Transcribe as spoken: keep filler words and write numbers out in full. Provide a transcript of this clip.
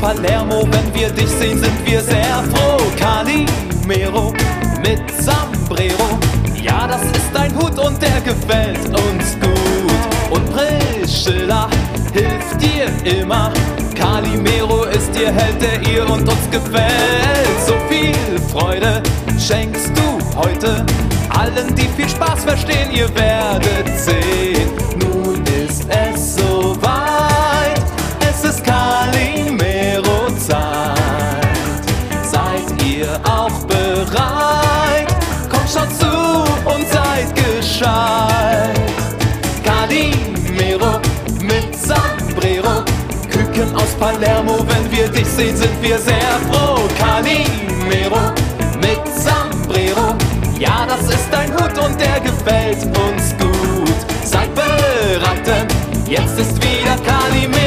Palermo, wenn wir dich sehen, sind wir sehr froh. Calimero mit Sombrero, ja, das ist ein Hut und der gefällt uns gut. Und Priscilla hilft dir immer, Calimero ist ihr Held, der ihr und uns gefällt. So viel Freude schenkst du heute allen, die viel Spaß verstehen, ihr werdet sehen. Nun ist es soweit, es ist Calimero-Zeit. Seid ihr auch bereit? Kommt schon zu und seid gescheit. Calimero mit Sombrero, Küken aus Palermo, wenn wir dich sehen, sind wir sehr froh. Calimero mit Sombrero, ja, das ist ein Hut und der gefällt uns gut. Seid bereit, denn jetzt ist wieder Calimero.